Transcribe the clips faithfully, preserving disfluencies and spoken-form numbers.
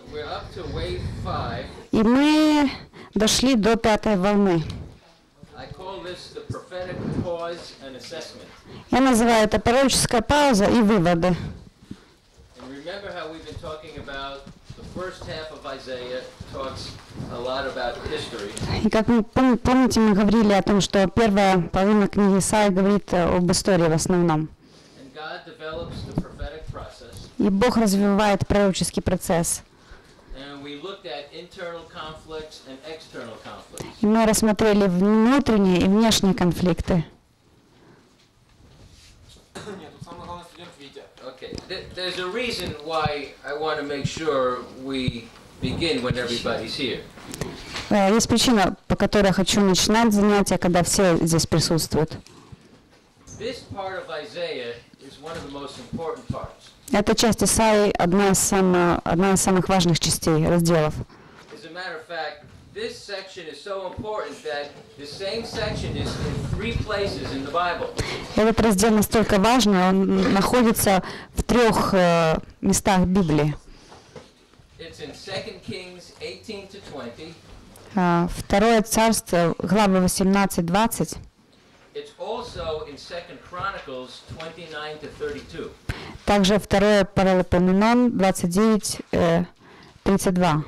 И мы дошли до пятой волны. Я называю это пророческая пауза и выводы. И как вы помните, мы говорили о том, что первая половина книги Исаии говорит об истории в основном. И Бог развивает пророческий процесс. И мы рассмотрели внутренние и внешние конфликты. There's a reason why I want to make sure we begin when everybody's here. Есть причина, по которой я хочу начинать занятия, когда все здесь присутствуют. This part of Isaiah is one of the most important parts. Эта часть Исаии одна из самых, одна из самых важных частей, разделов. As a matter of fact, this section is so important that the same section is in three places in the Bible. Этот раздел настолько важный, он находится в трех э, местах Библии. It's in Second Kings eighteen to twenty. Uh, Второе царство, главы восемнадцать двадцать. It's also in Second Chronicles twenty-nine to thirty-two. Также второе Паралипоменон двадцать девять тридцать два.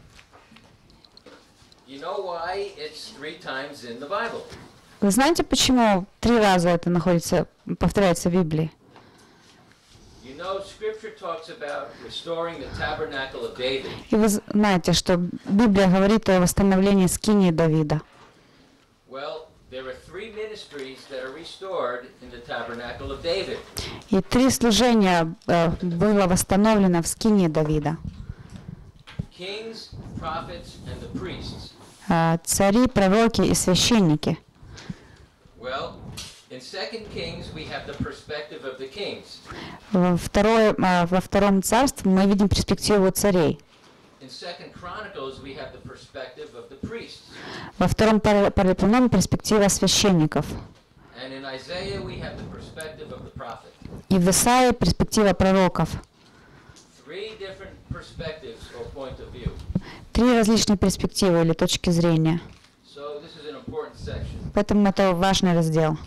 You know why it's three times in the Bible? Вы знаете, почему три раза это находится, повторяется в Библии? You know, Scripture talks about restoring the tabernacle of David. И вы знаете, что Библия говорит о восстановлении скинии Давида. Well, there are three ministries that are restored in the tabernacle of David. И три служения э, было восстановлено в скинии Давида. Kings, prophets, and the priests. Э, цари, пророки и священники. Well, in Second Kings we have the perspective of the kings. Во, второе, э, во втором царстве мы видим перспективу царей. In Second Chronicles we have the perspective of the priests. Во втором Паралипоменоне перспектива священников. And in Isaiah we have the perspective of the prophet. И в Исаии перспектива пророков. Three different perspectives or point of view. Три различные перспективы или точки зрения. So this is an important section. Поэтому это важный раздел.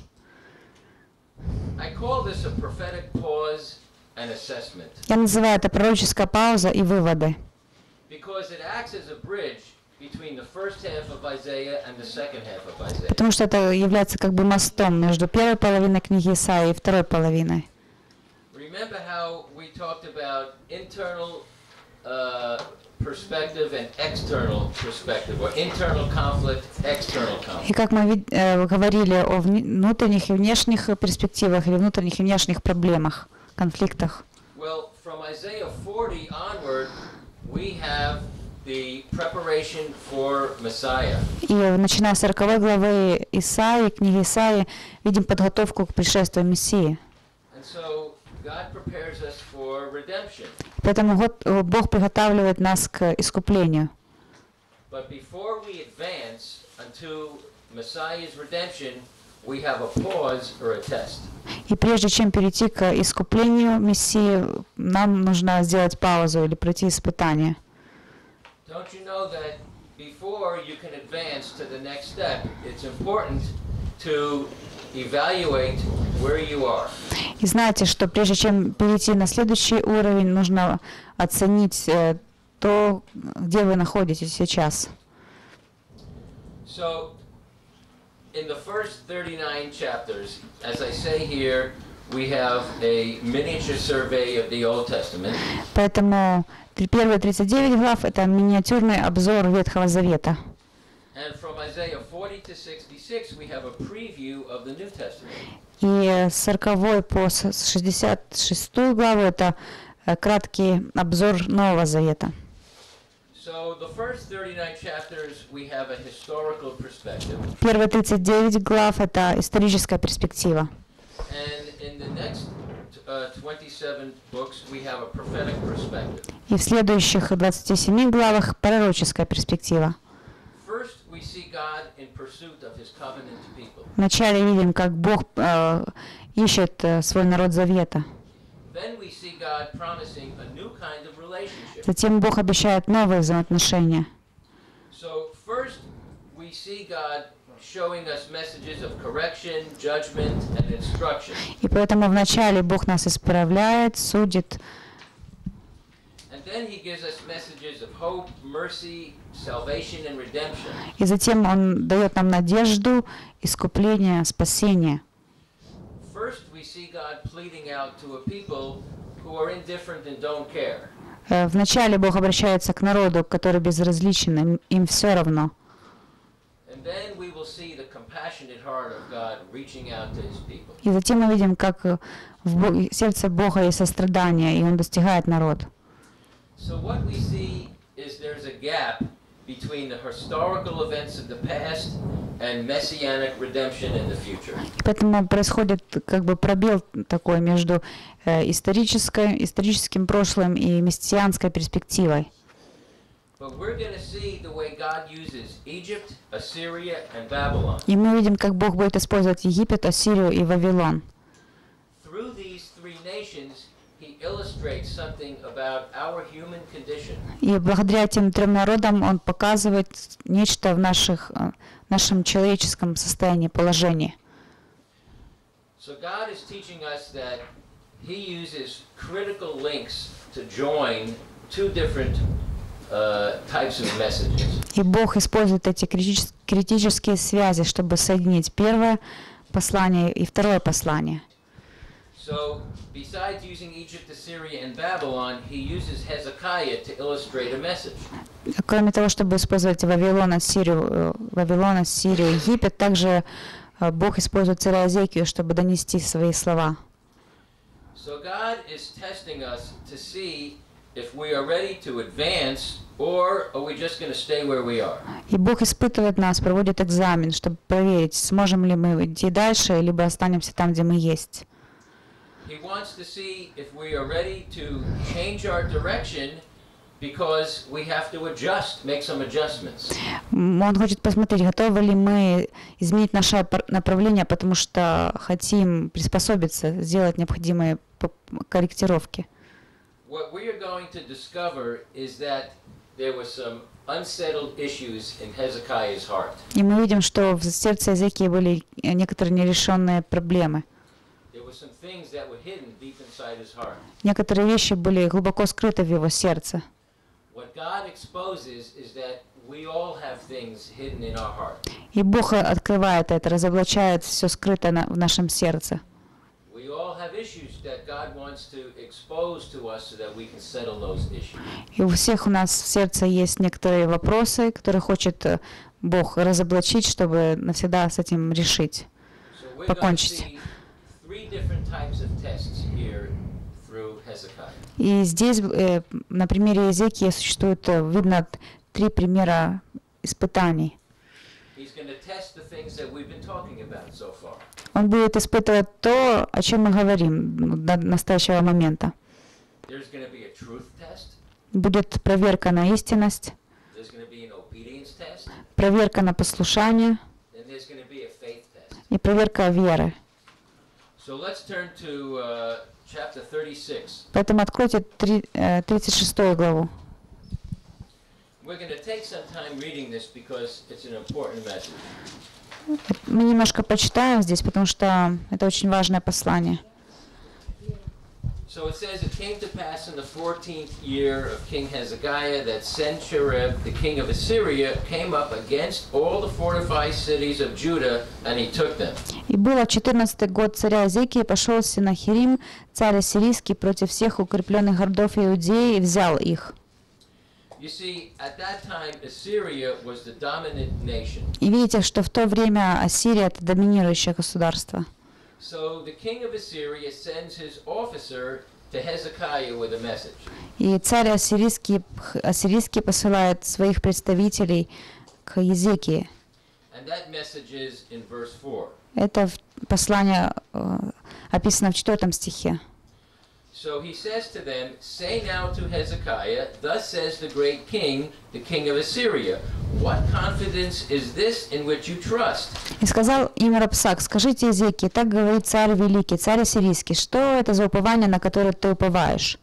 I call this a prophetic pause and assessment. Я называю это пророческая пауза и выводы. Because it acts as a bridge between the first half of Isaiah and the second half of Isaiah. Потому что это является как бы мостом между первой половиной книги Исаии и второй половиной. Remember how we talked about internal uh, perspective and external perspective, or internal conflict, external conflict. И как мы э, говорили о внутренних и внешних перспективах или внутренних и внешних проблемах, конфликтах. Well, from Isaiah forty onward, we have the preparation for Messiah. И начиная с сороковой главы Исаии, книги Исаии, видим подготовку к пришествию Мессии. And so God prepares us for redemption. Поэтому Бог приготавливает нас к искуплению. But before we advance unto Messiah's redemption, we have a pause or a test. И прежде чем перейти к искуплению Мессии, нам нужно сделать паузу или пройти испытание. Don't you know that before you can advance to the next step, it's important to evaluate where you are. И знаете, что прежде чем перейти на следующий уровень, нужно оценить э, то, где вы находитесь сейчас. So, in the first thirty-nine chapters, as I say here, we have a miniature survey of the Old Testament. Поэтому первые тридцать девять глав — это миниатюрный обзор Ветхого Завета. And from Isaiah forty to sixty-six, we have a preview of the New Testament. И с сороковой по шестьдесят шестую главу — это краткий обзор Нового Завета. So the first thirty-nine chapters, we have a historical perspective. Первые тридцать девять глав — это историческая перспектива. And in the next uh, twenty-seven books, we have a prophetic perspective. И в следующих двадцати семи главах пророческая перспектива. First, we see God in pursuit of His covenant people. Вначале видим, как Бог э, ищет э, свой народ завета. Then we see see God promising a new kind of relationship. Затем Бог обещает новые взаимоотношения. So first we see God showing us messages of correction, judgment, and instruction. И поэтому вначале Бог нас исправляет, судит. And then he gives us messages of hope, mercy, salvation, and redemption. И затем Он дает нам надежду, искупление, спасение. First we see God pleading out to a people who are indifferent and don't care. Э, Вначале Бог обращается к народу, который безразличен, им, им все равно. And then we will see the compassionate heart of God reaching out to his people. И затем мы видим, как э, в Бо- сердце Бога есть сострадание, и Он достигает народ. So what we see is there's a gap between the historical events of the past and messianic redemption in the future. И поэтому происходит как бы пробел такой между э, исторической, историческим прошлым и мессианской перспективой. But we're going to see the way God uses Egypt, Assyria, and Babylon. И мы видим, как Бог будет использовать Египет, Ассирию и Вавилон. Through these three nations, he illustrates something about our human condition. И благодаря этим трем народам Он показывает нечто в наших, э, нашем человеческом состоянии, положении. So God is teaching us that he uses critical links to join two different uh, types of messages. И Бог использует эти критичес- критические связи, чтобы соединить первое послание и второе послание. So, besides using Egypt, Assyria, and Babylon, he uses Hezekiah to illustrate a message. Кроме того, чтобы использовать Вавилон, Ассирию, э, Вавилон, Ассирию, Египет, также э, Бог использует царя Эзекию, чтобы донести свои слова. So God is testing us to see if we are ready to advance or are we just going to stay where we are. И Бог испытывает нас, проводит экзамен, чтобы проверить, сможем ли мы идти дальше, либо останемся там, где мы есть. He wants to see if we are ready to change our direction because we have to adjust, make some adjustments. М, Он хочет посмотреть, готовы ли мы изменить наше пар- направление, потому что хотим приспособиться, сделать необходимые п- корректировки. What we are going to discover is that there were some unsettled issues in Hezekiah's heart. И мы видим, что в сердце Эзекии были э, некоторые нерешенные проблемы. There were some things that were hidden deep inside his heart. Некоторые вещи были глубоко скрыты в его сердце. What God exposes is that we all have things hidden in our heart. И Бог открывает это, разоблачает все скрытое на- в нашем сердце. We all have issues that God wants to expose to us so that we can settle those issues. И у всех у нас в сердце есть некоторые вопросы, которые хочет э, Бог разоблачить, чтобы навсегда с этим решить. So we're going to Покончить. see three different types of tests here through Hezekiah. И здесь э, на примере Эзекии существует, э, видно, три примера испытаний. He's going to test the things that we've been talking about so far. Он будет испытывать то, о чем мы говорим ну, до настоящего момента. There's going to be a truth test. Будет проверка на истинность, There's going to be an obedience test. проверка на послушание And there's going to be a faith test. и проверка веры. So let's turn to uh, chapter thirty-six. Поэтому откройте три- э, тридцать шестую главу. We're going to take some time reading this because it's an important message. Мы немножко почитаем здесь, потому что это очень важное послание. So it says, it came to pass in the fourteenth year of King Hezekiah that Sennacherib, the king of Assyria, came up against all the fortified cities of Judah, and he took them. «И было в четырнадцатый год царя Эзекии, пошел Сеннахерим, царь ассирийский, против всех укрепленных городов Иудеи, и взял их». You see, at that time, Assyria was the dominant nation. И видите, что в то время Ассирия – это доминирующее государство. So the king of Assyria sends his officer to Hezekiah with a message. И царь ассирийский, ассирийский посылает своих представителей к Езекии. And that message is in verse four. Это в- послание э, описано в четвертом стихе. So he says to them, say now to Hezekiah, thus says the great king, the king of Assyria, what confidence is this in which you trust? И сказал им Рабсак: скажите Иезекии, так говорит царь великий, царь ассирийский, что это за упование, на которое ты уповаешь?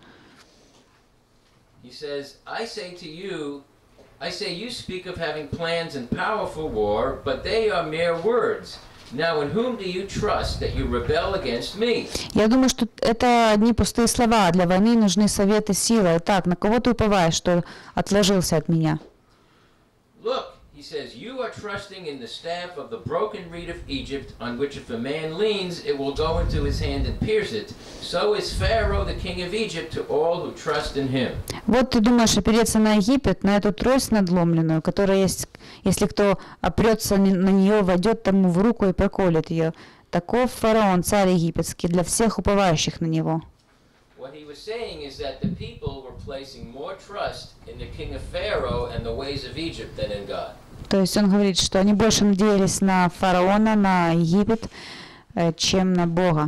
He says, I say to you, I say you speak of having plans and powerful war, but they are mere words. Now in whom do you trust that you rebel against me? Я думаю, что это одни пустые слова. Для войны нужны советы, силы. Так, на кого ты уповаешь, что отложился от меня? Look, he says, you are trusting in the staff of the broken reed of Egypt, on which if a man leans, it will go into his hand and pierce it. So is Pharaoh, the king of Egypt, to all who trust in him. Вот ты думаешь опереться на Египет, на эту трость надломленную, которая есть, если кто опрется на нее, войдет тому в руку и проколет ее. Таков фараон, царь египетский, для всех уповающих на него. What he was saying is that the people were placing more trust in the king of Pharaoh and the ways of Egypt than in God. То есть он говорит, что они больше надеялись на фараона, на Египет, чем на Бога.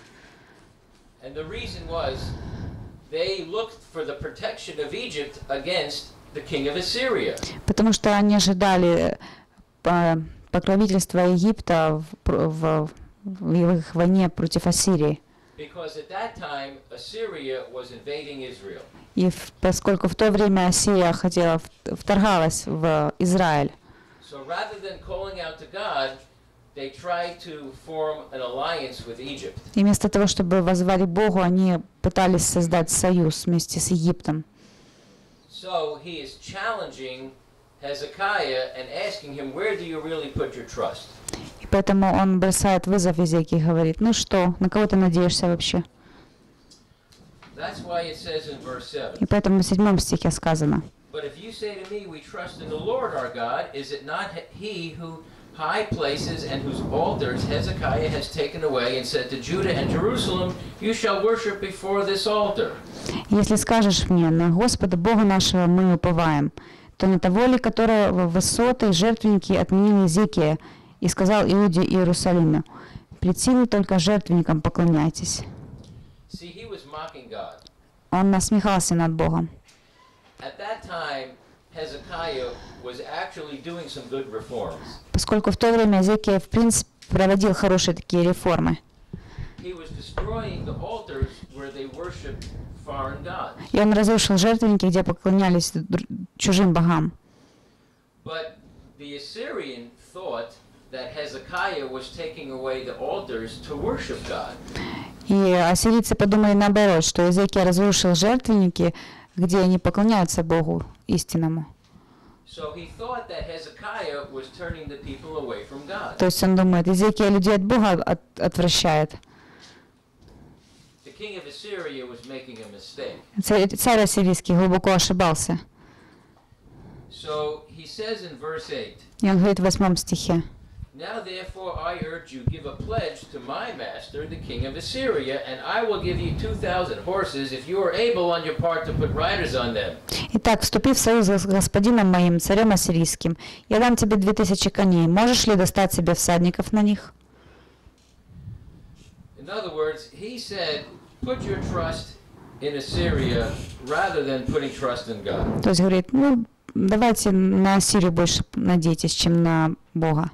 And the reason was they looked for the protection of Egypt against the king of Assyria. Потому что они ожидали покровительства Египта в, в, в их войне против Ассирии. Because at that time Assyria was invading Israel. И в, поскольку в то время Ассирия хотела вторгалась в Израиль. So rather than calling out to God, they tried to form an alliance with Egypt. И вместо того, чтобы воззвали Богу, они пытались создать союз вместе с Египтом. So he is challenging Hezekiah and asking him, where do you really put your trust? И поэтому он бросает вызов Иезекии и говорит: ну что, на кого ты надеешься вообще? That's why it says in verse seven. И поэтому в седьмом стихе сказано: But if you say to me, we trust in the Lord our God, is it not he who high places and whose altars Hezekiah has taken away and said to Judah and Jerusalem, you shall worship before this altar? Если скажешь мне: на Господа Бога нашего мы уповаем, то на того ли, которого высоты жертвенники отменил Иезекия, и сказал Иуде и Иерусалиму: пред силой только жертвенникам поклоняйтесь. See, he was mocking God. Он насмехался над Богом. At that time, Hezekiah was actually doing some good reforms. Поскольку в то время Иезекия, в принципе, проводил хорошие такие реформы. He was destroying the altars where they worshiped foreign gods. И он разрушил жертвенники, где поклонялись чужим богам. But the Assyrian thought that Hezekiah was taking away the altars to worship God. И ассирийцы подумали наоборот, что Иезекия разрушил жертвенники, где они поклоняются Богу истинному. So he thought that Hezekiah was turning the people away from God. То есть он думает, Иезекия людей от Бога от, отвращает. The king of Assyria was making a mistake. Царь, царь ассирийский глубоко ошибался. So he says in verse eight. И он говорит в восьмом стихе: Now therefore I urge you, give a pledge to my master, the king of Assyria, and I will give you two thousand horses, if you are able on your part to put riders on them. Итак, вступи в союз с господином моим, царем ассирийским. Я дам тебе две тысячи коней. Можешь ли достать себе всадников на них? In other words, he said, put your trust in Assyria rather than putting trust in God. То есть говорит, ну, давайте на Ассирию больше надейтесь, чем на Бога.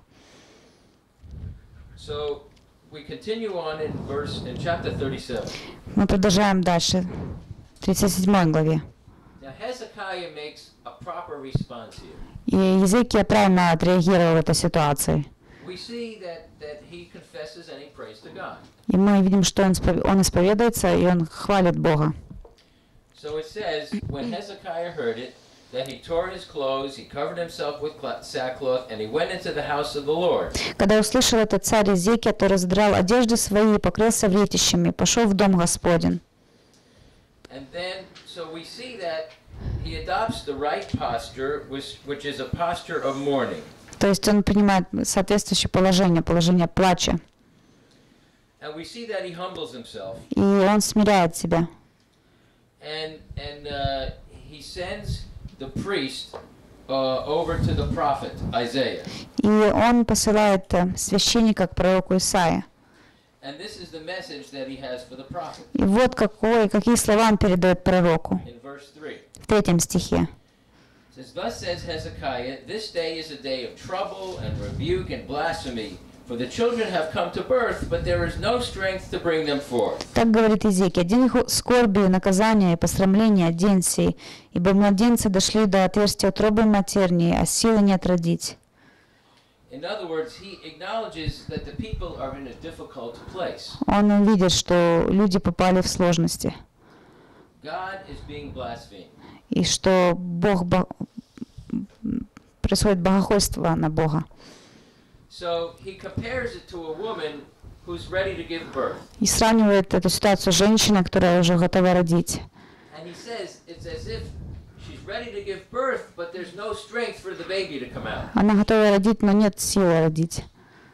So we continue on in verse in chapter thirty-seven. Мы продолжаем дальше, в тридцать седьмой главе. Now Hezekiah makes a proper response here. И Иезекия правильно отреагировал в этой ситуации. We see that, that he confesses and he prays to God. И мы видим, что он, он исповедуется и он хвалит Бога. So it says, when Hezekiah heard it, that he tore his clothes, he covered himself with sackcloth, and he went into the house of the Lord. Когда услышал этот царь Иезекия, то раздрал одежды свои и покрылся вретищами, пошел в дом Господень. And then, so we see that he adopts the right posture, which, which is a posture of mourning. То есть он принимает соответствующее положение, положение плача. And we see that he humbles himself. И он смиряет себя. And and uh, he sends the priest uh, over to the prophet Isaiah. И он посылает священника к пророку Исаии. And this is the message that he has for the prophet. И вот какой, какие слова он передает пророку. In verse three. В третьем стихе. It says, "Thus says Hezekiah, this day is a day of trouble and rebuke and blasphemy, for the children have come to birth, but there is no strength to bring them forth." Так говорит Иезекия: день скорби, наказания и посрамления, день сей, ибо младенцы дошли до отверстия утробы матернии, а силы нет родить. In other words, he acknowledges that the people are in a difficult place. Он видит, что люди попали в сложности, God is being blasphemed. и что Бог, происходит богохульство на Бога. So he compares it to a woman who's ready to give birth. И сравнивает эту ситуацию с женщиной, которая уже готова родить. And he says it's as if she's ready to give birth, but there's no strength for the baby to come out. Она готова родить, но нет силы родить.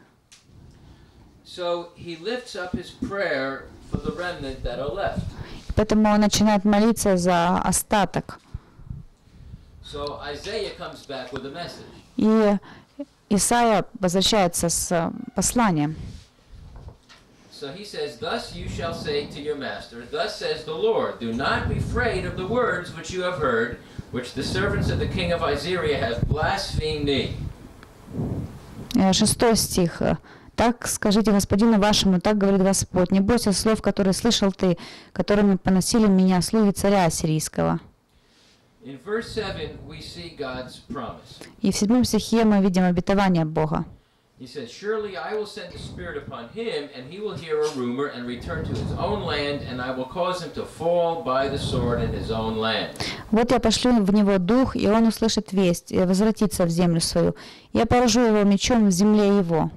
So he lifts up his prayer for the remnant that are left. Поэтому он начинает молиться за остаток. So Isaiah comes back with a message. И Исаия возвращается с посланием. So he says, "Thus you shall say to your master, thus says the Lord, do not be afraid of the words which you have heard, which the servants of the king of Assyria have blasphemed me." Шестой стих. «Так скажите господину вашему, так говорит Господь, не бойся слов, которые слышал ты, которыми поносили меня слуги царя ассирийского». In verse seven, we see God's promise. И в седьмом стихе мы видим обетование Бога. He says, "Surely I will send the Spirit upon him, and he will hear a rumor and return to his own land, and I will cause him to fall by the sword in his own land." «Вот я пошлю в него дух, и он услышит весть, и возвратится в землю свою. Я поражу его мечом в земле его».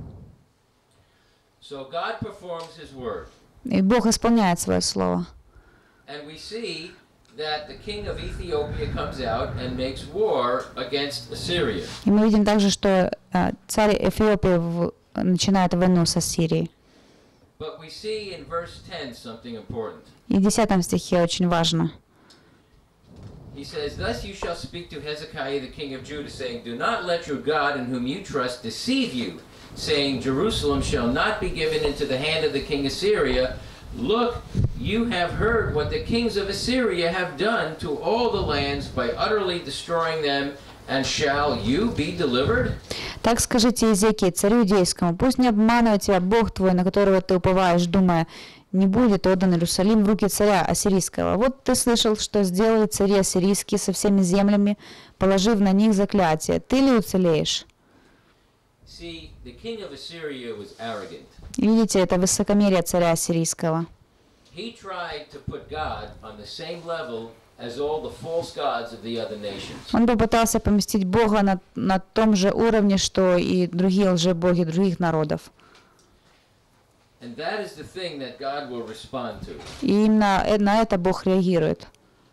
So God performs his word. И Бог исполняет свое слово. And we see that the king of Ethiopia comes out and makes war against Assyria. И мы видим также, что э, царь Эфиопии в, начинает войну с Ассирией. But we see in verse ten something important. И в десятом стихе очень важно. He says, "Thus you shall speak to Hezekiah the king of Judah, saying, do not let your God in whom you trust deceive you, saying, Jerusalem shall not be given into the hand of the king of Syria. Look, you have heard what the kings of Assyria have done to all the lands by utterly destroying them, and shall you be delivered?" Так скажите Иезекии, царю иудейскому, пусть не обманывает тебя Бог твой, на которого ты уповаешь, думая, не будет отдан Иерусалим в руки царя ассирийского. Вот ты слышал, что сделали цари ассирийские со всеми землями, положив на них заклятие. Ты ли уцелеешь? See, the king of Assyria was arrogant. Видите, это высокомерие царя ассирийского. He tried to put God on the same level as all the false gods of the other nations. Он попытался поместить Бога на, на том же уровне, что и другие лжебоги других народов. And that is the thing that God will respond to. И именно на это Бог реагирует.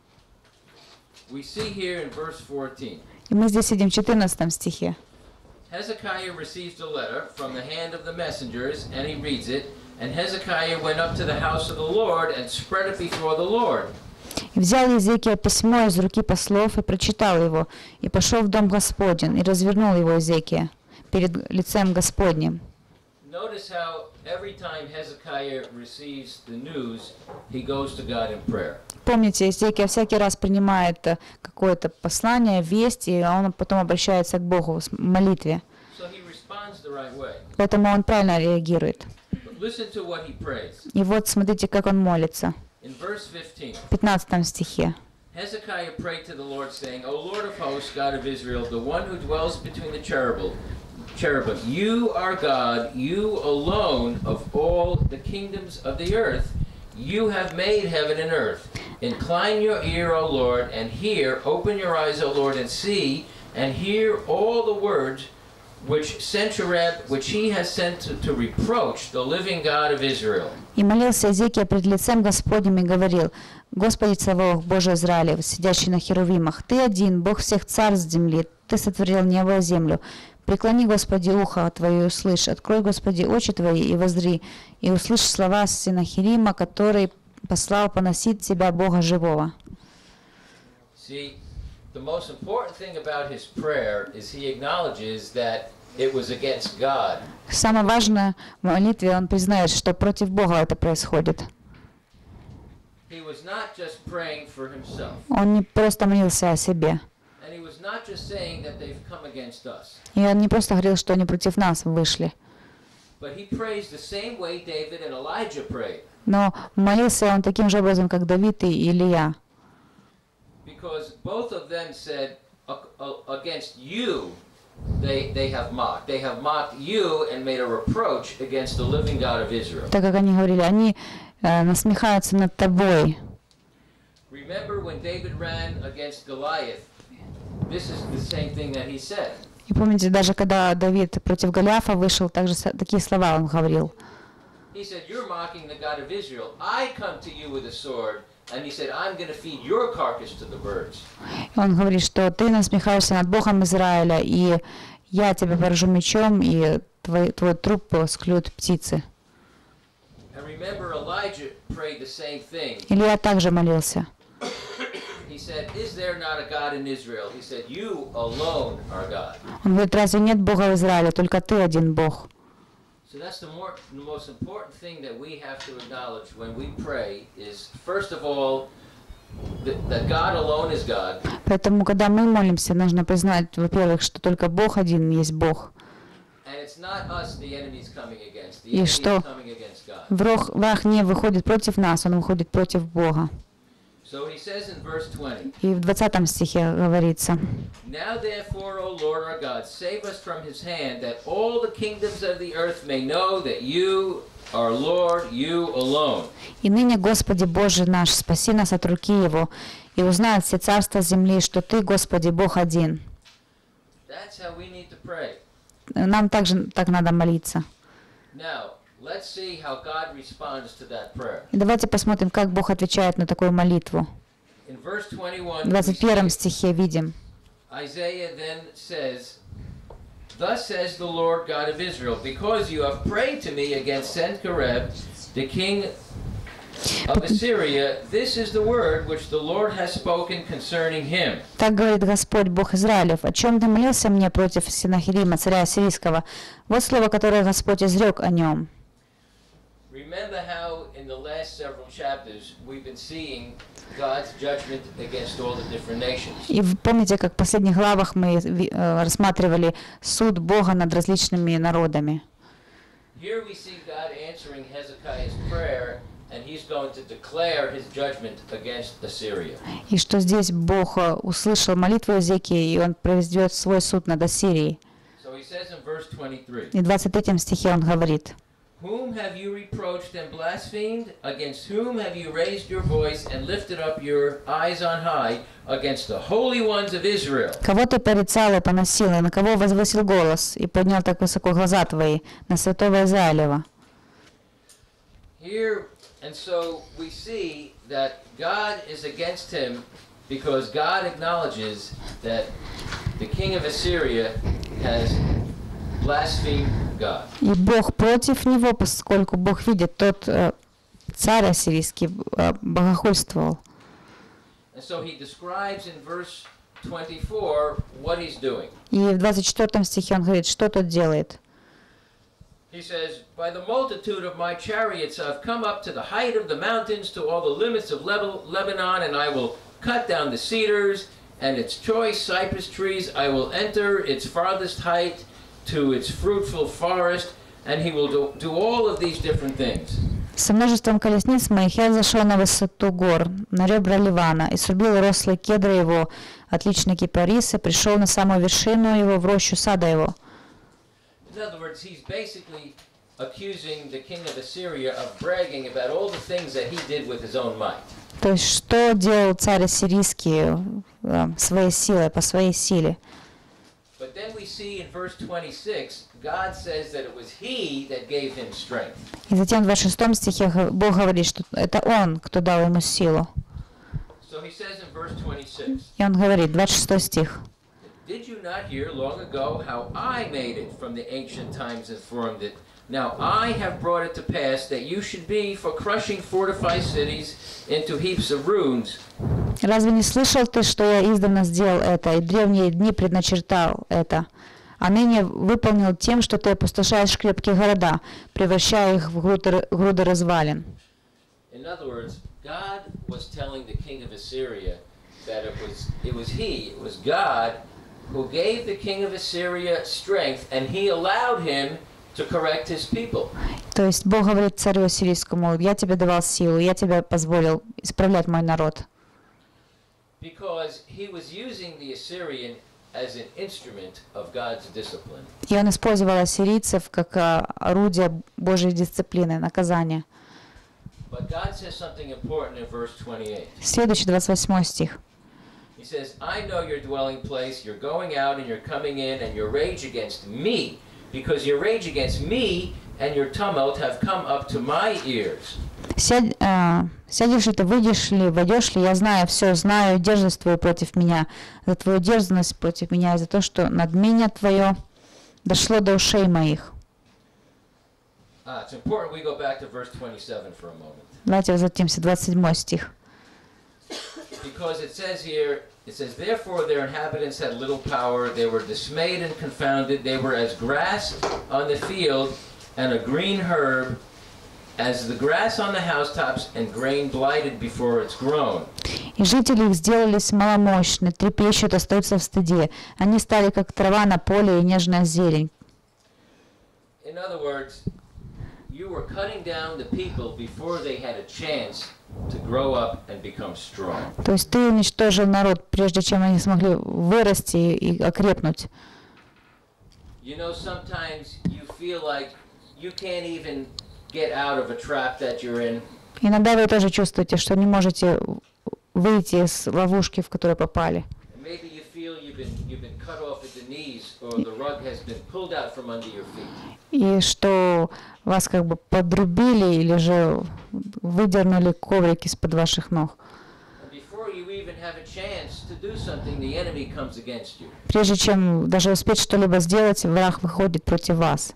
We see here in verse fourteen. И мы здесь видим в четырнадцатом стихе. Hezekiah receives a letter from the hand of the messengers, and he reads it. And Hezekiah went up to the house of the Lord and spread it before the Lord. И взял Иезекия письмо из руки послов и прочитал его, и пошел в дом Господень, и развернул его Иезекия перед лицем Господним. Notice how every time Hezekiah receives the news, he goes to God in prayer. Помните, Иезекия всякий раз принимает какое-то послание, весть, и он потом обращается к Богу в молитве. So he responds the right way. Поэтому он правильно реагирует. But listen to what he prays. И вот смотрите, как он молится. In verse fifteen, В пятнадцатом стихе. Hezekiah prayed to the Lord, saying, O Lord of hosts, God of Israel, the one who dwells between the cherubim, cherubim, you are God, you alone of all the kingdoms of the earth. You have made heaven and earth. Incline your ear, O Lord, and hear. Open your eyes, O Lord, and see, and hear all the words which Sennacherib, which he has sent to, to reproach the living God of Israel. И молился Иезекия пред лицем Господним и говорил: Господи Саваоф, Боже Израилев, сидящий на херувимах, Ты один, Бог всех царств земли, Ты сотворил небо и землю. Преклони, Господи, ухо Твое и услышь, открой, Господи, очи Твои и воззри, и услышь слова Сеннахерима, который послал поносить Тебя, Бога живого. See, the most important thing about his prayer is he acknowledges that it was against God. Самое важное в молитве, он признает, что против Бога это происходит. He was not just praying for himself. Он не просто молился о себе. And he was not just saying that they've come against us. И он не просто говорил, что они против нас вышли. But he prays the same way David and Elijah prayed. Но молился он таким же образом, как Давид и Илия. Because both of them said, against you, they, they have mocked. They have mocked you and made a reproach against the living God of Israel. Так как они говорили, они э, насмехаются над тобой. Remember when David ran against Goliath, this is the same thing that he said. И помните, даже когда Давид против Голиафа вышел, также такие слова он говорил. He said, you're mocking the God of Israel. I come to you with a sword. And he said, I'm going to feed your carcass to the birds. Он говорит, что ты насмехаешься над Богом Израиля, и я тебя поражу мечом, и твой, твой труп склюют птицы. And remember, Elijah prayed the same thing. Илья также молился. He said, is there not a God in Israel? He said, you alone are God. Он говорит, разве нет Бога в Израиле, только ты один Бог. So that's the, more, the most important thing that we have to acknowledge when we pray is, first of all, that, that God alone is God. Поэтому, когда мы молимся, нужно признать, во-первых, что только Бог один есть Бог. And it's not us the enemy's coming against. The И enemy что is coming against God. враг, враг не выходит против нас, он выходит против Бога. So he says in verse twenty. И в двадцатом стихе говорится: Now therefore, O Lord our God, save us from his hand, that all the kingdoms of the earth may know that you are Lord, you alone. И ныне, Господи Боже наш, спаси нас от руки его, и узнают все царства земли, что Ты, Господи, Бог один. That's how we need to pray. Нам также так надо молиться. Now, let's see how God responds to that prayer. И давайте посмотрим, как Бог отвечает на такую молитву. In verse twenty-one, В двадцать первом стихе видим. Isaiah then says, Thus says the Lord God of Israel, because you have prayed to me against Sennacherib, the king of Assyria, this is the word which the Lord has spoken concerning him. Так говорит Господь, Бог Израилев: о чем ты молился мне против Сеннахерима, царя Ассирийского? Вот слово, которое Господь изрек о нем. Remember how in the last several chapters we've been seeing God's judgment against all the different nations. И помните, как в последних главах мы э, рассматривали суд Бога над различными народами. Here we see God answering Hezekiah's prayer, and he's going to declare his judgment against Assyria. И что здесь Бог услышал молитву Иезекии, и Он произведет свой суд над Ассирией. So he says in verse twenty-three. И в двадцать третьем стихе Он говорит: Whom have you reproached and blasphemed? Against whom have you raised your voice and lifted up your eyes on high? Against the holy ones of Israel. Кого ты порицал и поносил, и на кого возвысил голос, и поднял так высоко глаза твои, на святого Израилева? Here, and so we see that God is against him because God acknowledges that the king of Assyria has blasphemed God. И Бог против него, поскольку Бог видит, тот э, царь ассирийский э, богохульствовал. And so he describes in verse twenty-four what he's doing. И в двадцать четвёртом стихе он говорит, что тот делает. He says, By the multitude of my chariots I've come up to the height of the mountains, to all the limits of Lebanon, and I will cut down the cedars and its choice cypress trees. I will enter its farthest height to its fruitful forest, and he will do, do all of these different things. Со множеством колесниц моих я зашел на высоту гор, на ребра Ливана, и срубил рослые кедры его, отличные кипарисы, пришел на самую вершину его, в рощу сада его. In other words, he's basically accusing the king of Assyria of bragging about all the things that he did with his own might. То есть, что делал царь ассирийский э, своей силой, по своей силе. But then we see in verse twenty-six, God says that it was he that gave him strength. И затем в двадцать шестом стихе Бог говорит, что это Он, кто дал ему силу. So he says in verse twenty-six, И он говорит, двадцать шестой стих. Did you not hear long ago how I made it from the ancient times and formed it? Now I have brought it to pass that you should be for crushing fortified cities into heaps of ruins. Разве не слышал ты, что я издавна сделал это, и древние дни предначертал это? а ныне выполнил тем, что ты опустошаешь крепкие города, превращая их в груды, груды развалин. In other words, God was telling the king of Assyria that it was it was he, it was God who gave the king of Assyria strength, and he allowed him to correct his people. То есть Бог говорит царю ассирийскому: я тебе давал силу, я тебе позволил исправлять мой народ. Because he was using the Assyrian as an instrument of God's discipline. И он использовал ассирийцев как а, орудие Божьей дисциплины, наказания. But God says something important in verse twenty-eight. Следующий двадцать восьмой стих. He says, I know your dwelling place, you're going out and you're coming in, and your rage against me, because your rage against me and your tumult have come up to my ears. Сядь, э, сядешь ли ты, выйдешь ли, войдешь ли, я знаю все, знаю дерзость твою против меня, за твою дерзность против меня, и за то, что надмение твое дошло до ушей моих. Ah, it's important we go back to verse twenty-seven for a moment. Давайте возвратимся, двадцать седьмой стих. Because it says here, it says, therefore their inhabitants had little power, they were dismayed and confounded, they were as grass on the field and a green herb, as the grass on the housetops and grain blighted before it's grown. И жители их сделались маломощны, трепещут, остаются в стыде. Они стали как трава на поле и нежная зелень. In other words, you were cutting down the people before they had a chance to grow up and become strong. То есть ты уничтожил народ, прежде чем они смогли вырасти и окрепнуть. You know, sometimes you feel like you can't even get out of a trap that you're in. Иногда вы тоже чувствуете, что не можете выйти из ловушки, в которую попали. Maybe you feel you've been you've been cut off at the knees, or the rug has been pulled out from under your feet. И что вас как бы подрубили или же выдернули коврик из-под ваших ног. Прежде чем даже успеть что-либо сделать, враг выходит против вас.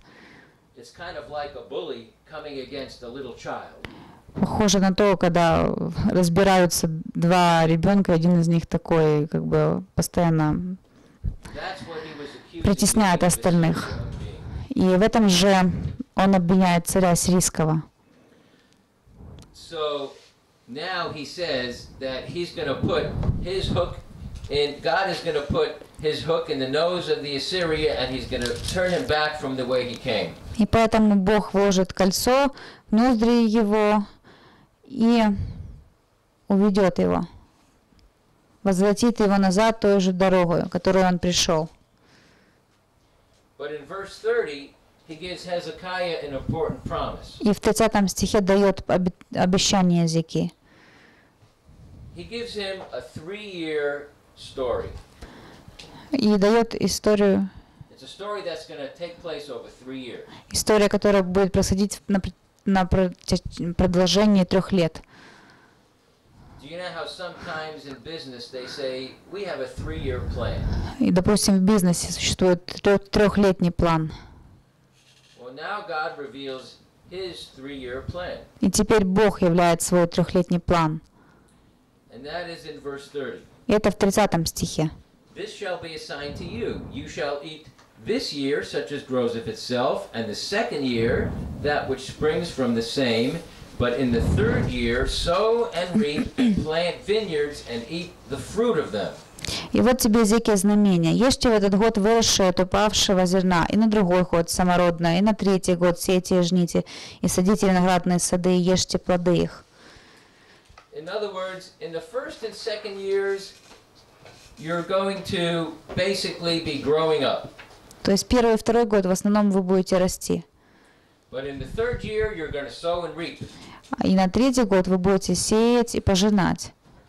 Похоже на то, когда разбираются два ребенка, один из них такой, как бы постоянно притесняет остальных. И в этом же он обвиняет царя сирийского. So now he says that he's going to put his hook in, God is going to put his hook in the nose of the Assyria, and he's going to turn him back from the way he came. И поэтому Бог вложит кольцо в ноздри его и уведет его, возвратит его назад той же дорогой, которой он пришел. But in verse thirty, he gives Hezekiah an important promise. И в тридцатом стихе дает обещание Езекии. He gives him a three-year story. И дает историю. It's a story that's going to take place over three years. История, которая будет происходить на, на продолжении трех лет. Do you know how sometimes in business they say we have a three-year plan? И, допустим, в бизнесе существует трехлетний план. Well, now God reveals His three-year plan. И теперь Бог являет свой трехлетний план. And that is in verse thirty. И это в тридцатом стихе. This shall be assigned to you. You shall eat this year such as grows of itself, and the second year that which springs from the same. But in the third year, sow and reap and plant vineyards and eat the fruit of them. И вот тебе, Езекия, знамение. Ешьте в этот год выросшее от упавшего зерна, и на другой год самородное, и на третий год сейте и жните, и садите виноградные сады, и ешьте плоды их. In other words, in the first and second years, you're going to basically be growing up. То есть первый и второй год в основном вы будете расти. But in the third year, you're going to sow and reap. И на третий год вы будете сеять и пожинать.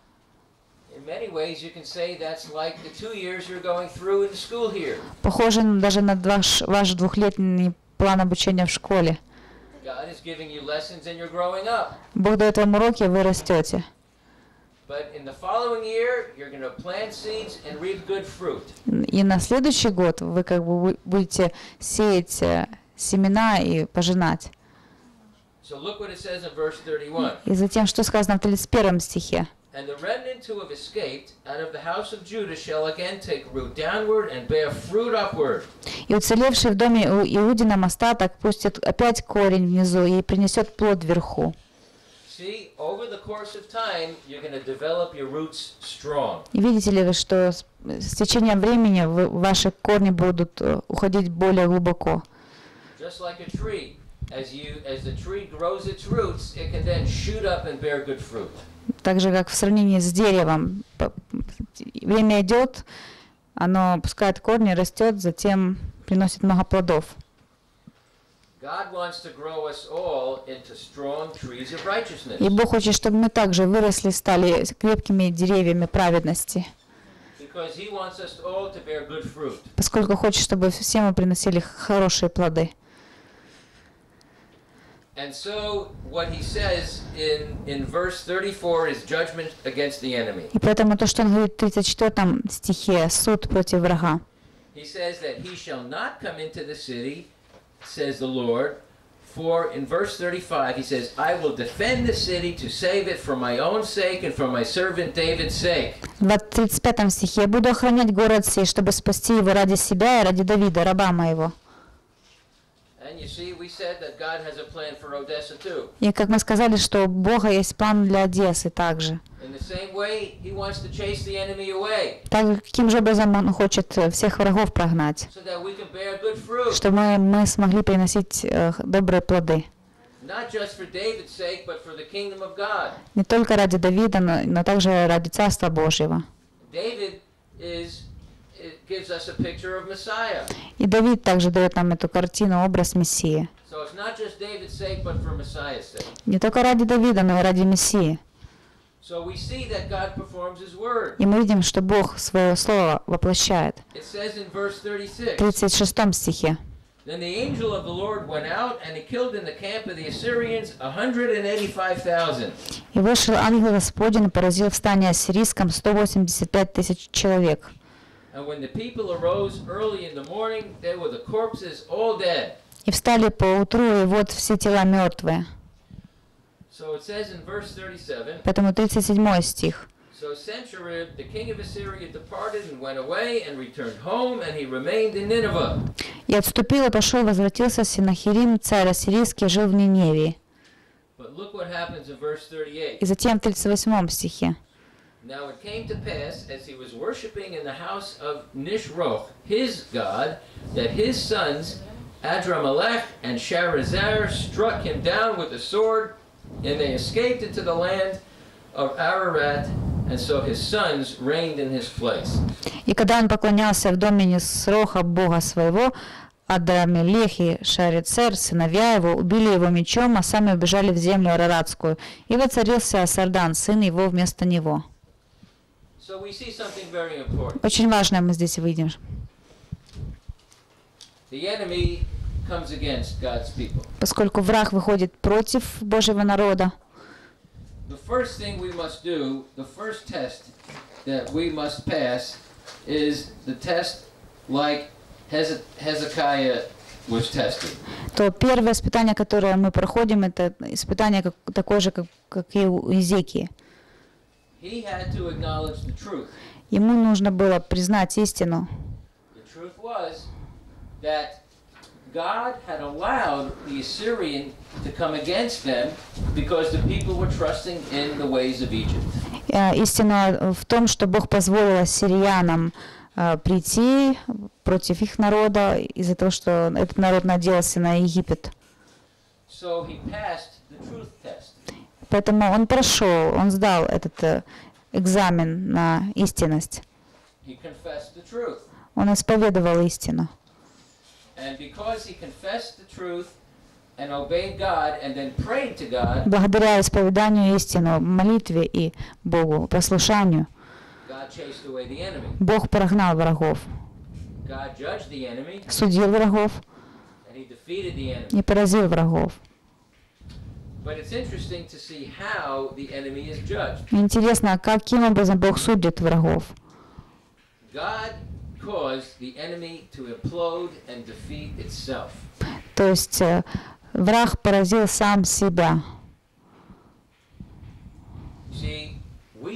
In many ways, you can say that's like the two years you're going through in school here. Похоже даже на ваш, ваш двухлетний план обучения в школе. God is giving you lessons and you're growing up. Бог дает вам уроки, вы растете. But in the following year, you're going to plant seeds and reap good fruit. И на следующий год вы как бы будете сеять семена и пожинать. So look what it says in verse thirty-one. И затем, что сказано в тридцать первом стихе. And the remnant who have escaped out of the house of Judah shall again take root downward and bear fruit upward. И уцелевший в доме у Иудином остаток пустит опять корень внизу и принесет плод вверху. See, over the course of time, you're going to develop your roots strong. И видите ли вы, что с, с течением времени вы, ваши корни будут э, уходить более глубоко. Just like a tree, as you as the tree grows its roots, it can then shoot up and bear good fruit. Так же, как в сравнении с деревом. Время идет, оно пускает корни, растет, затем приносит много плодов. И Бог хочет, чтобы мы также выросли, стали крепкими деревьями праведности. Поскольку хочет, чтобы все мы приносили хорошие плоды. And so what he says in in verse thirty-four is judgment against the enemy. И поэтому то, что он говорит в тридцать четвёртом стихе, суд против врага. He says that he shall not come into the city, says the Lord, for in verse thirty-five he says, I will defend the city to save it for my own sake and for my servant David's sake. В тридцать пятом стихе я буду охранять город сей, чтобы спасти его ради себя и ради Давида, раба моего. И как мы сказали, что у Бога есть план для Одессы также. Таким же образом Он хочет всех врагов прогнать, чтобы мы, мы смогли приносить э, добрые плоды. Не только ради Давида, но, но также ради Царства Божьего. Gives us a picture of Messiah. И Давид также дает нам эту картину, образ Мессии. So it's not just David's sake, but for Messiah's sake. Не только ради Давида, но и ради Мессии. So we see that God performs His word. И мы видим, что Бог свое слово воплощает. It says in verse thirty-six. В тридцать шестом стихе. Then the angel of the Lord went out, and he killed in the camp of the Assyrians a hundred and eighty-five thousand. И вышел ангел Господень и поразил в стане ассирийском сто восемьдесят пять тысяч человек. And when the people arose early in the morning, there were the corpses all dead. И встали по утру, и вот все тела мертвые. So it says in verse thirty-seven. Поэтому тридцать седьмой стих. So Sennacherib, the king of Assyria, departed and went away and returned home, and he remained in Nineveh. И отступил и пошел, возвратился Сеннахерим, царь ассирийский, жил в Ниневии. But look what happens in verse thirty-eight. И затем в тридцать восьмом стихе. Now it came to pass, as he was worshipping in the house of Nishroch, his god, that his sons, Adramelech and Sharezer, struck him down with a sword, and they escaped into the land of Ararat, and so his sons reigned in his place. И когда он поклонялся в доме Нисроха, бога своего, Адрамелех и Шарицер, сыновья его, убили его мечом, а сами убежали в землю Араратскую. И воцарился Асардан, сын его, вместо него. So we see something very important. Очень важное мы здесь видим. The enemy comes against God's people. Поскольку враг выходит против Божьего народа, The first thing we must do, the first test that we must pass is the test like Hezekiah was tested. то первое испытание, которое мы проходим, это испытание как, такое же, как, как и у Иезекии. He had to acknowledge the truth. Ему нужно было признать истину. The truth was that God had allowed the Assyrian to come against them because the people were trusting in the ways of Egypt. Истина в том, что Бог позволил ассириянам прийти против их народа из-за того, что этот народ надеялся на Египет. So he passed the truth test. Поэтому он прошел, он сдал этот экзамен на истинность. He confessed the truth. Он исповедовал истину. And because he confessed the truth and obeyed God and then prayed to God, благодаря исповеданию истины, молитве и Богу, послушанию, God chased away the enemy. Бог прогнал врагов, God judged the enemy, судил врагов and he defeated the enemy. и поразил врагов. But it's interesting to see how the enemy is judged. Интересно, каким образом Бог судит врагов. God caused the enemy to implode and defeat itself. То есть враг поразил сам себя. See, we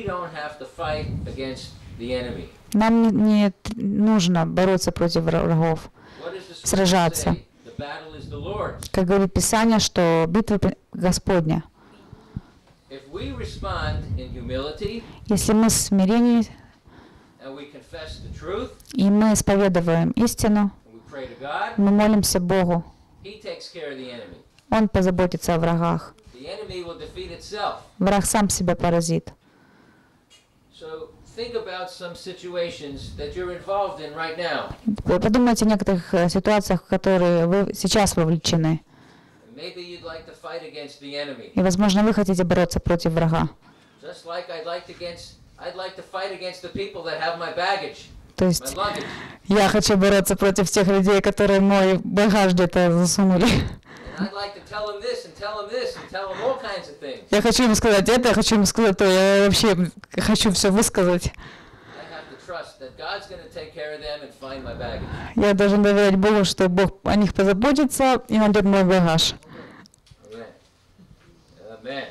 don't have to fight against the enemy. Нам не, не т- нужно бороться против вра- врагов, What does the scripture сражаться. say? The battle is the Lord's. Как говорит Писание, что битва при- Господня. If we respond in humility Если мы в смирении, and we confess the truth и мы исповедуем истину, and we pray to God, мы молимся Богу, He takes care of the enemy. Он позаботится о врагах. The enemy will defeat itself. Враг сам себя поразит. So think about some situations that you're involved in right now. Вы подумайте о некоторых э, ситуациях, в которые вы сейчас вовлечены. And maybe you'd like to fight against the enemy. И, возможно, вы хотите бороться против врага. Just like I'd like to against I'd like to fight against the people that have my baggage, То my есть luggage. я хочу бороться против тех людей, которые мой багаж где-то засунули. And I'd like to tell them this and tell them this and tell them all kinds of things. Я хочу им сказать это, я хочу им сказать то, я вообще хочу все высказать. I have to trust that God's going to take care of them and find my baggage. Я должен доверять Богу, что Бог о них позаботится и найдет мой багаж. Amen. Amen.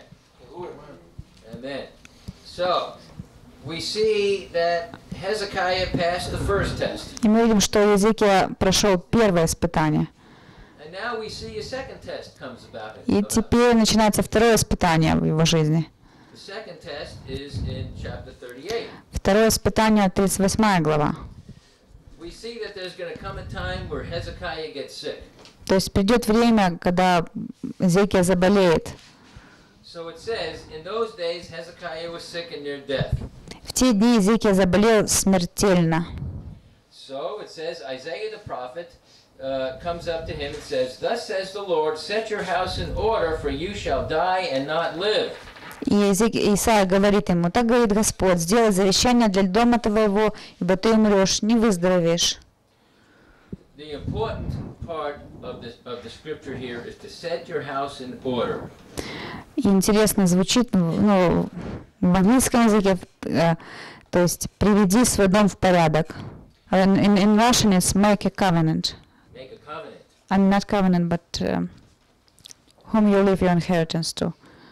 Amen. So, we see that Hezekiah passed the first test. И мы видим, что Езекия прошел первое испытание. And now we see a second test comes about it. И about. теперь начинается второе испытание в его жизни. The second test is in chapter thirty-eight. Второе испытание, тридцать восьмая глава. We see that there's going to come a time where Hezekiah gets sick. То есть придет время, когда Езекия заболеет. So it says, in those days Hezekiah was sick and near death. В те дни Езекия заболел смертельно. So it says, Isaiah the prophet uh, comes up to him and says, Thus says the Lord, set your house in order, for you shall die and not live. И Езек- Исаия говорит ему: так говорит Господь, сделай завещание для дома твоего, ибо ты умрешь, не выздоровеешь. The important part of, this, of the scripture here is to set your house in order. И интересно звучит, ну, в английском языке, э, то есть приведи свой дом в порядок. In, in, in Russian it's make a covenant. Make a covenant. I mean, not covenant, but um, whom you leave your inheritance to.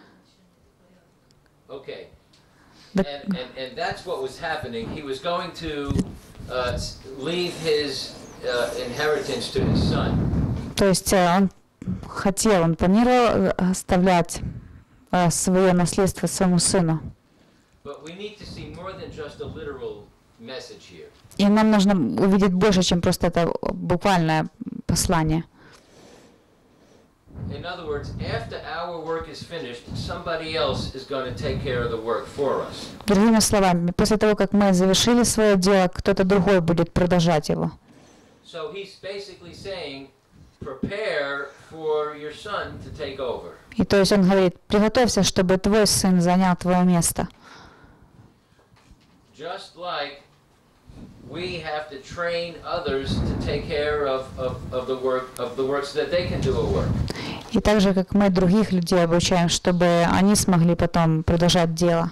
Okay. But- And, and, and that's what was happening. He was going to uh, s- leave his uh, inheritance to his son. То есть э, он хотел, он планировал э, оставлять э, свое наследство своему сыну. But we need to see more than just a literal message here. И нам нужно увидеть больше, чем просто это буквальное послание. In other words, after our work is finished, somebody else is going to take care of the work for us. Другими словами, после того, как мы завершили свое дело, кто-то другой будет продолжать его. So he's basically saying, prepare for your son to take over. И то есть он говорит: приготовься, чтобы твой сын занял твое место. Just like we have to train others to take care of, of, of the work of the work so that they can do a work. И так же, как мы других людей обучаем, чтобы они смогли потом продолжать дело.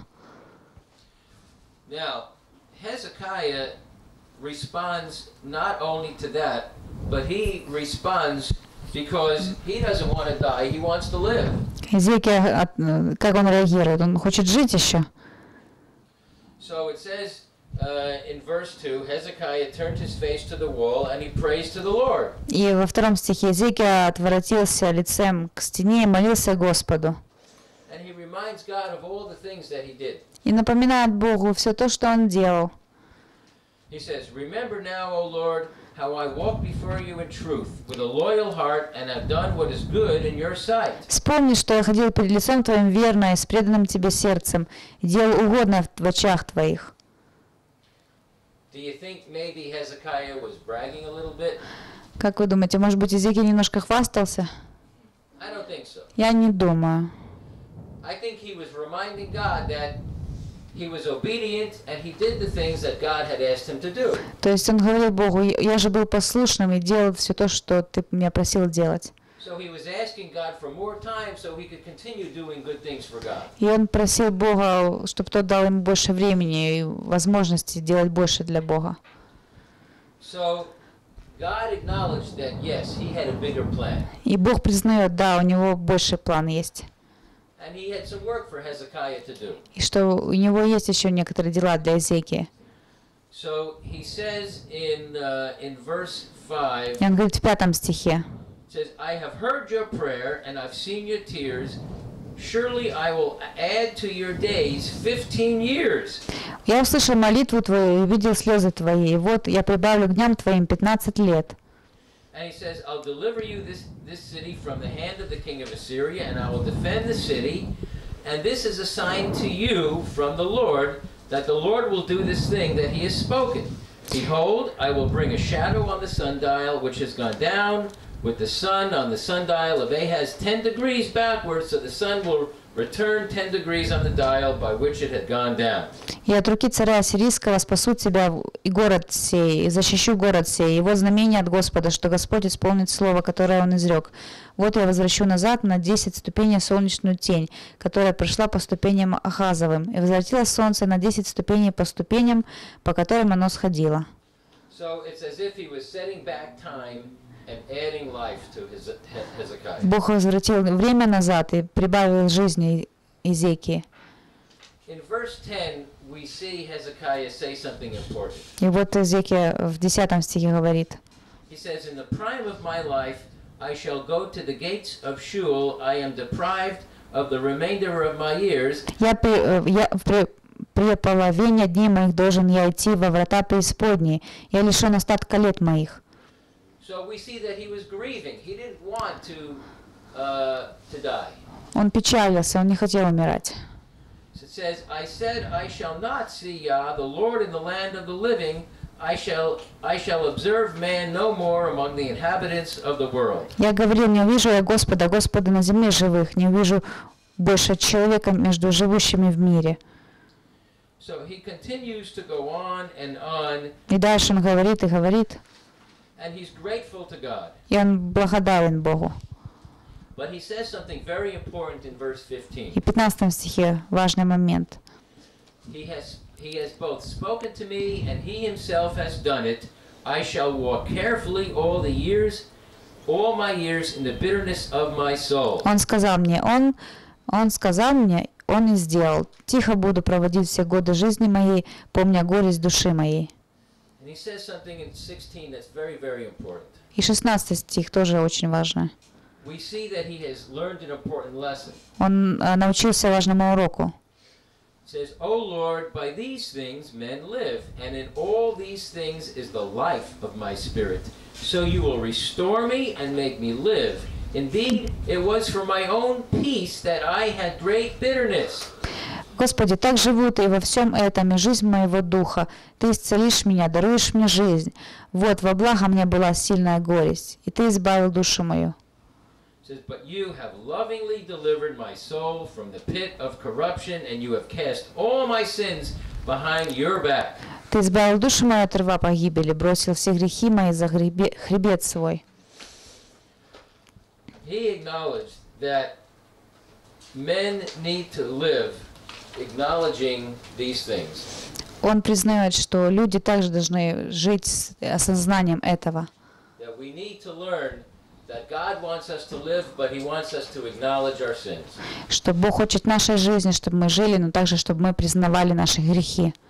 Now, Hezekiah responds not only to that, but he responds because he doesn't want to die, he wants to live. Езекия, от- э, как он реагирует? Он хочет жить еще. So it says uh, in verse two, Hezekiah turned his face to the wall and he prays to the Lord. И во втором стихе Езекия отворотился лицем к стене и молился Господу. And he reminds God of all the things that he did. И напоминает Богу все то, что он делал. He says, Remember now, O Lord, how I walked before you in truth, with a loyal heart, and have done what is good in your sight. Вспомни, что я ходил перед лицом Твоим верно и с преданным Тебе сердцем, и делал угодное в очах Твоих. Do you think maybe Hezekiah was bragging a little bit? Как вы думаете, может быть, Езекия немножко хвастался? I don't think so. Я не думаю. I think he was reminding God that he was obedient and he did the things that God had asked him to do. То есть он говорил Богу: я же был послушным и делал все то, что Ты меня просил делать. So he was asking God for more time so he could continue doing good things for God. И он просил Бога, чтобы тот дал ему больше времени и возможности делать больше для Бога. So God acknowledged that yes, he had a bigger plan. И Бог признает: да, у него больший план есть. and he had some work for Hezekiah to do. И что у него есть еще некоторые дела для Иезекии. So he says in uh, in verse five, И он говорит в пятом стихе. says, I have heard your prayer and I've seen your tears. Surely I will add to your days fifteen years. Я услышал молитву твою и видел слезы твои, и вот я прибавлю к дням твоим пятнадцать лет. And he says, I'll deliver you this, this city from the hand of the king of Assyria, and I will defend the city. And this is a sign to you from the Lord, that the Lord will do this thing that he has spoken. Behold, I will bring a shadow on the sundial, which has gone down with the sun on the sundial of Ahaz ten degrees backwards, so the sun will return ten degrees on the dial by which it had gone down. И от руки царя Ассирийского спасу тебя и город сей, и защищу город сей. Его знамение от Господа, что Господь исполнит слово, которое Он изрек. Вот я возвращу назад на десять ступеней солнечную тень, которая пришла по ступеням Ахазовым, и возвратила солнце на десять ступеней по ступеням, по которым оно сходило. So it's as if he was setting back time and adding life to his Hezekiah. Бог возвратил время назад и прибавил жизни Иезекии. In verse ten, we see Hezekiah say something important. И вот Иезекия в десятом стихе говорит. He says, in the prime of my life, I shall go to the gates of Sheol. I am deprived of the remainder of my years. Я при, я при, при половине дней моих должен я идти во врата преисподней. Я лишен остатка лет моих. So we see that he was grieving. He didn't want to uh, to die. Он печалился, он не хотел умирать. So it says, I said, I shall not see Yah, the Lord in the land of the living. I shall, I shall observe man no more among the inhabitants of the world. Я говорил, не увижу я Господа, Господа на земле живых, не увижу больше человека между живущими в мире. So he continues to go on and on. И дальше он говорит и говорит. And he's grateful to God. И он благодарен Богу. But he says something very important in verse fifteen. И в пятнадцатом стихе важный момент. He has, he has both spoken to me and he himself has done it. I shall walk carefully all the years, all my years in the bitterness of my soul. Он сказал мне, он, он сказал мне, он и сделал. Тихо буду проводить все годы жизни моей, помня горесть души моей. And he says something in sixteen that's very, very important. И шестнадцатый стих тоже очень важный. We see that he has learned an important lesson. Он э, научился важному уроку. It says, O Lord, by these things men live, and in all these things is the life of my spirit. So you will restore me and make me live. Indeed, it was for my own peace that I had great bitterness. Господи, так живут и во всем этом, и жизнь моего духа. Ты исцелишь меня, даруешь мне жизнь. Вот, во благо мне была сильная горесть, и Ты избавил душу мою. It says, but you have lovingly delivered my soul from the pit of corruption, and you have cast all my sins behind your back. Ты избавил душу мою от рва погибели, бросил все грехи мои за хребет, хребет свой. He acknowledged that men need to live acknowledging these things. Он признает, что люди также должны жить с осознанием этого. That we need to learn that God wants us to live, but He wants us to acknowledge our sins. Что Бог хочет нашей жизни, чтобы мы жили, но также, чтобы мы признавали наши грехи.